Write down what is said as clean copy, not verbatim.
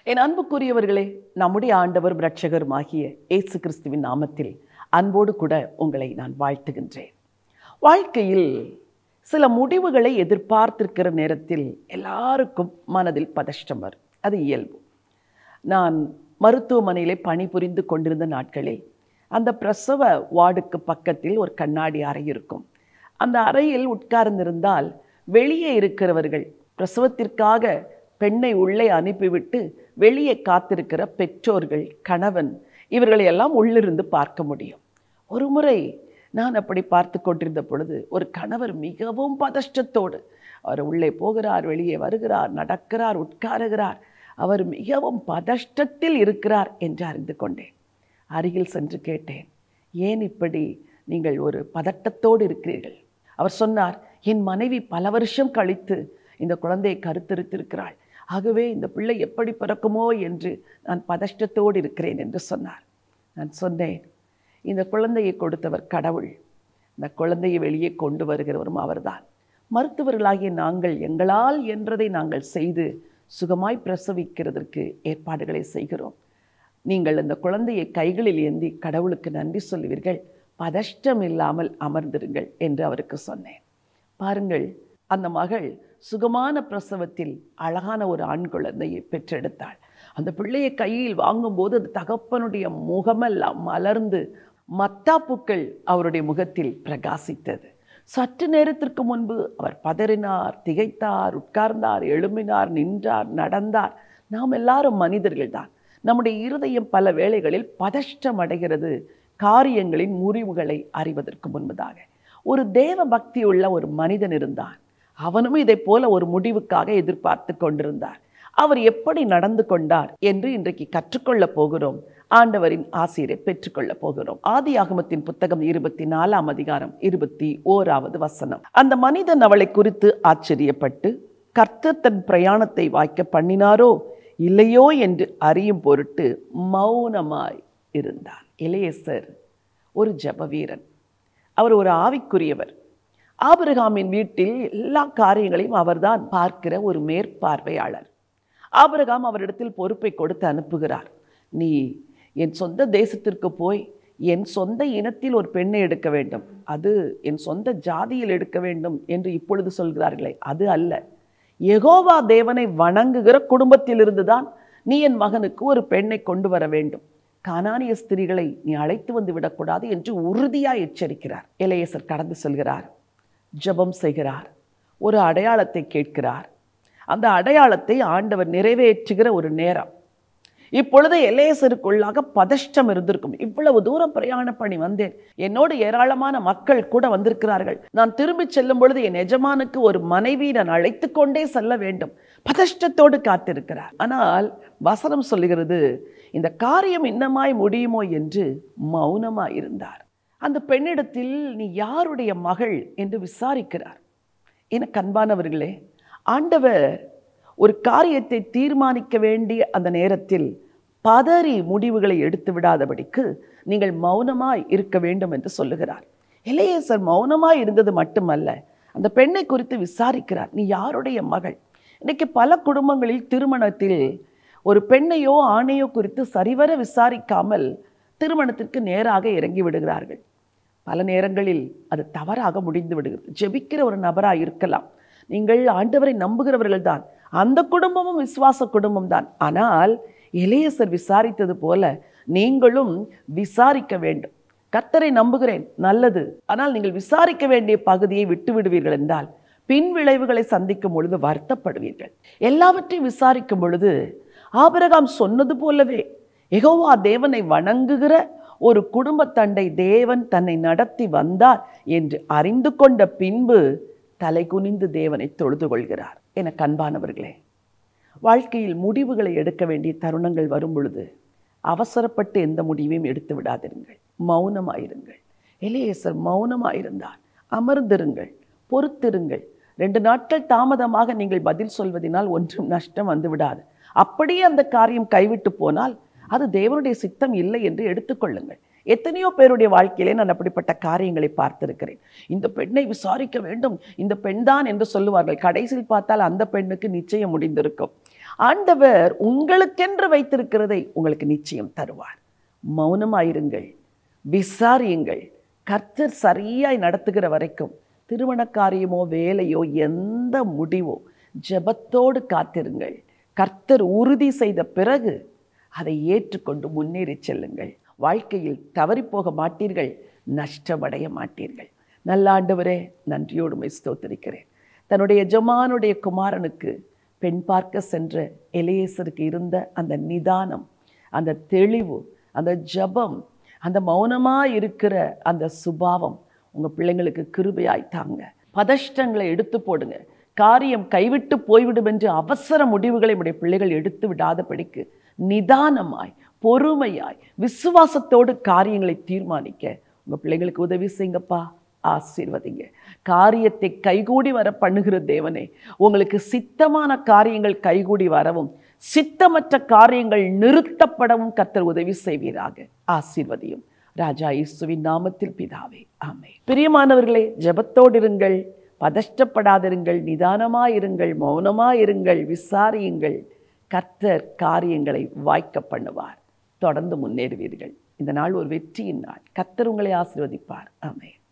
என் அன்புக்குரியவர்களே, நம்முடைய ஆண்டவர் இரட்சகருமாகிய இயேசு கிறிஸ்துவின் நாமத்தில் அன்போடு கூட உங்களை நான் வாழ்த்துகின்றேன். வாழ்க்கையில் சில முடிவுகளை எதிர்பார்த்திருக்கிற நேரத்தில் எல்லாருக்கும் மனதில் பதஷ்டம் வரும். அது இயல்பு. நான் மருத்துவமனையிலே பணிபுரிந்து கொண்டிருந்த நாட்களில் அந்த பிரசவ வார்டுக்கு பக்கத்தில் ஒரு கண்ணாடி அறை இருக்கும். அந்த அறையில் உட்கார்ந்திருந்தால் வெளியே இருக்கிறவர்கள் பிரசவத்திற்காக பெண்ணை உள்ளே அனுப்பிவிட்டு வெளியே காத்திருக்கிற பெற்றோர்கள், கணவன், இவர்களை எல்லாம் உள்ளிருந்து பார்க்க முடியும். ஒரு முறை நான் அப்படி பார்த்து கொண்டிருந்த பொழுது ஒரு கணவர் மிகவும் பதஷ்டத்தோடு அவர் உள்ளே போகிறார், வெளியே வருகிறார், நடக்கிறார், உட்காருகிறார். அவர் மிகவும் பதஷ்டத்தில் இருக்கிறார் என்று அறிந்து கொண்டேன். அருகில் சென்று கேட்டேன், ஏன் இப்படி நீங்கள் ஒரு பதட்டத்தோடு இருக்கிறீர்கள்? அவர் சொன்னார், என் மனைவி பல வருஷம் கழித்து இந்த குழந்தையை கருத்தரித்திருக்கிறாள். ஆகவே இந்த பிள்ளை எப்படி பிறக்குமோ என்று நான் பதஷ்டத்தோடு இருக்கிறேன் என்று சொன்னார். நான் சொன்னேன், இந்த குழந்தையை கொடுத்தவர் கடவுள், இந்த குழந்தையை வெளியே கொண்டு வருகிறவரும் அவர்தான். மருத்துவர்களாகிய நாங்கள் எங்களால் என்றதை நாங்கள் செய்து சுகமாய் பிரசவிக்கிறதற்கு ஏற்பாடுகளை செய்கிறோம். நீங்கள் இந்த குழந்தையை கைகளில் ஏந்தி கடவுளுக்கு நன்றி சொல்லுவீர்கள், பதஷ்டம் இல்லாமல் அமர்ந்திருங்கள் என்று அவருக்கு சொன்னேன். பாருங்கள், அந்த மகள் சுகமான பிரசவத்தில் அழகான ஒரு ஆண் குழந்தையை பெற்றெடுத்தாள். அந்த பிள்ளையை கையில் வாங்கும்போது அது தகப்பனுடைய முகமெல்லாம் மலர்ந்து மத்தாப்புக்கள் அவருடைய முகத்தில் பிரகாசித்தது. சற்று நேரத்திற்கு முன்பு அவர் பதறினார், திகைத்தார், உட்கார்ந்தார், எழும்பினார், நின்றார், நடந்தார். நாம் எல்லாரும் மனிதர்கள் தான். நம்முடைய இருதயம் பல வேளைகளில் பதஷ்டம் அடைகிறது, காரியங்களின் முறிவுகளை அறிவதற்கு முன்பதாக. ஒரு தேவ பக்தி உள்ள ஒரு மனிதன் இருந்தான். அவனும் இதை போல ஒரு முடிவுக்காக எதிர்பார்த்து கொண்டிருந்தார். அவர் எப்படி நடந்து கொண்டார் என்று இன்றைக்கு கற்றுக்கொள்ளப் போகிறோம். ஆண்டவரின் ஆசீரை பெற்றுக்கொள்ளப் போகிறோம். ஆதியாகமத்தின் புத்தகம் 24ஆம் அதிகாரம் 21வது வசனம். அந்த மனிதன் அவளை குறித்து ஆச்சரியப்பட்டு, கர்த்தர் தன் பிரயாணத்தை வாய்க்க பண்ணினாரோ இல்லையோ என்று அறியும் பொருட்டு மௌனமாய் இருந்தார். எலியேசர் ஒரு ஜெப வீரன். அவர் ஒரு ஆவிக்குரியவர். ஆபிரகாமின் வீட்டில் எல்லா காரியங்களையும் அவர்தான் பார்க்கிற ஒரு மேற்பார்வையாளர். ஆபிரகாம் அவரிடத்தில் பொறுப்பை கொடுத்து அனுப்புகிறார். நீ என் சொந்த தேசத்திற்கு போய் என் சொந்த இனத்தில் ஒரு பெண்ணை எடுக்க வேண்டும், அது என் சொந்த ஜாதியில் எடுக்க வேண்டும் என்று இப்பொழுது சொல்கிறார்களே, அது அல்ல. யெகோவா தேவனை வணங்குகிற குடும்பத்திலிருந்து தான் நீ என் மகனுக்கு ஒரு பெண்ணை கொண்டு வர வேண்டும். கானானிய ஸ்திரீகளை நீ அழைத்து வந்து விடக்கூடாது என்று உறுதியாய் எச்சரிக்கிறார். எலியேசர் கடந்து செல்கிறார், ஜெபம் செய்கிறார், ஒரு அடையாளத்தை கேட்கிறார். அந்த அடையாளத்தை ஆண்டவர் நிறைவேற்றுகிற ஒரு நேரம். இப்பொழுது எலியேசருக்குள்ளாக பதஷ்டம் இருந்திருக்கும். இவ்வளவு தூரம் பிரயாண பண்ணி வந்தேன், என்னோடு ஏராளமான மக்கள் கூட வந்திருக்கிறார்கள், நான் திரும்பி செல்லும் பொழுது என் எஜமானுக்கு ஒரு மனைவி நான் அழைத்து கொண்டே செல்ல வேண்டும். பதஷ்டத்தோடு காத்திருக்கிறார். ஆனால் வசனம் சொல்லுகிறது, இந்த காரியம் இன்னமாய் முடியுமோ என்று மௌனமாய் இருந்தார். அந்த பெண்ணிடத்தில் நீ யாருடைய மகள் என்று விசாரிக்கிறார். எனக்கு அன்பானவர்களே, ஆண்டவர் ஒரு காரியத்தை தீர்மானிக்க வேண்டிய அந்த நேரத்தில் பதறி முடிவுகளை எடுத்து விடாதபடிக்கு நீங்கள் மௌனமாய் இருக்க வேண்டும் என்று சொல்லுகிறார். எலியேசர் மௌனமாய் இருந்தது மட்டுமல்ல, அந்த பெண்ணை குறித்து விசாரிக்கிறார், நீ யாருடைய மகள்? இன்னைக்கு பல குடும்பங்களில் திருமணத்தில் ஒரு பெண்ணையோ ஆணையோ குறித்து சரிவர விசாரிக்காமல் திருமணத்திற்கு நேராக இறங்கி விடுகிறார்கள். பல நேரங்களில் அது தவறாக முடிந்து விடுகிறது. ஜெபிக்கிற ஒரு நபராக இருக்கலாம், நீங்கள் ஆண்டவரை நம்புகிறவர்கள் தான், அந்த குடும்பமும் விசுவாச குடும்பம் தான். ஆனால் எலியேசர் விசாரித்தது போல நீங்களும் விசாரிக்க வேண்டும். கர்த்தரை நம்புகிறேன், நல்லது, ஆனால் நீங்கள் விசாரிக்க வேண்டிய பகுதியை விட்டு விடுவீர்கள் என்றால் பின் விளைவுகளை சந்திக்கும் பொழுது வருத்தப்படுவீர்கள். எல்லாவற்றையும் விசாரிக்கும் பொழுது ஆபிரகாம் சொன்னது போலவே யெகோவா தேவனை வணங்குகிற ஒரு குடும்ப தண்டை தேவன் தன்னை நடத்தி வந்தார் என்று அறிந்து கொண்ட பின்பு தலை குனிந்து தேவனை தொழுது கொள்கிறார். எனக்கு அன்பானவர்களே, வாழ்க்கையில் முடிவுகளை எடுக்க வேண்டிய தருணங்கள் வரும் பொழுது அவசரப்பட்டு எந்த முடிவையும் எடுத்து விடாதிருங்கள், மௌனமாயிருங்கள். எலியேசர் மௌனமாயிருந்தார். அமர்ந்திருங்கள், பொறுத்திருங்கள். 2 நாட்கள் தாமதமாக நீங்கள் பதில் சொல்வதனால் ஒன்றும் நஷ்டம் வந்து விடாது. அப்படியே அந்த காரியம் கைவிட்டு போனால் அது தேவனுடைய சித்தம் இல்லை என்று எடுத்துக்கொள்ளுங்கள். எத்தனையோ பேருடைய வாழ்க்கையிலே நான் அப்படிப்பட்ட காரியங்களை பார்த்திருக்கிறேன். இந்த பெண்ணை விசாரிக்க வேண்டும், இந்த பெண் தான் என்று சொல்லுவார்கள். கடைசியில் பார்த்தால் அந்த பெண்ணுக்கு நிச்சயம் முடிந்திருக்கும். ஆண்டவர் உங்களுக்கென்று வைத்திருக்கிறதை உங்களுக்கு நிச்சயம் தருவார். மௌனமாயிருங்கள், விசாரியுங்கள். கர்த்தர் சரியாய் நடத்துகிற வரைக்கும் திருமண காரியமோ வேலையோ எந்த முடிவோ ஜெபத்தோடு காத்திருங்கள். கர்த்தர் உறுதி செய்த பிறகு அதை ஏற்றுக்கொண்டு முன்னேறி செல்லுங்கள். வாழ்க்கையில் தவறிப்போக மாட்டீர்கள், நஷ்டமடைய மாட்டீர்கள். நல்ல ஆண்டவரே, நன்றியோடு உம்மை ஸ்தோத்திரிக்கிறேன். தன்னுடைய எஜமானுடைய குமாரனுக்கு பெண் பார்க்க சென்ற எலியேசருக்கு இருந்த அந்த நிதானம், அந்த தெளிவு, அந்த ஜெபம், அந்த மௌனமாக இருக்கிற அந்த சுபாவம் உங்கள் பிள்ளைங்களுக்கு கிருபையாய் தாங்க. பதஷ்டங்களை எடுத்து போடுங்க. காரியம் கைவிட்டு போய்விடும் என்று அவசர முடிவுகளை உடைய பிள்ளைகள் எடுத்து விடாதபடிக்கு நிதானமாய், பொறுமையாய், விசுவாசத்தோடு காரியங்களை தீர்மானிக்க உங்கள் பிள்ளைங்களுக்கு உதவி செய்யுங்கப்பா. ஆசீர்வதிங்க. காரியத்தை கைகூடி வர பண்ணுகிற தேவனே, உங்களுக்கு சித்தமான காரியங்கள் கைகூடி வரவும், சித்தமற்ற காரியங்கள் நிறுத்தப்படவும் கர்த்தர் உதவி செய்வீராக. ஆசீர்வதியும். ராஜா இயேசுவின் நாமத்தில் பிதாவே, ஆமென். பிரியமானவர்களே, ஜெபத்தோடு இருங்கள், பதஷ்டப்படாதிருங்கள், நிதானமாயிருங்கள், மௌனமாயிருங்கள், விசாரியுங்கள். கர்த்தர் காரியங்களை வாய்க்க பண்ணுவார். தொடர்ந்து முன்னேறுவீர்கள். இந்த நாள் ஒரு வெற்றியின் நாள். கர்த்தர் உங்களை ஆசீர்வதிப்பார். ஆமென்.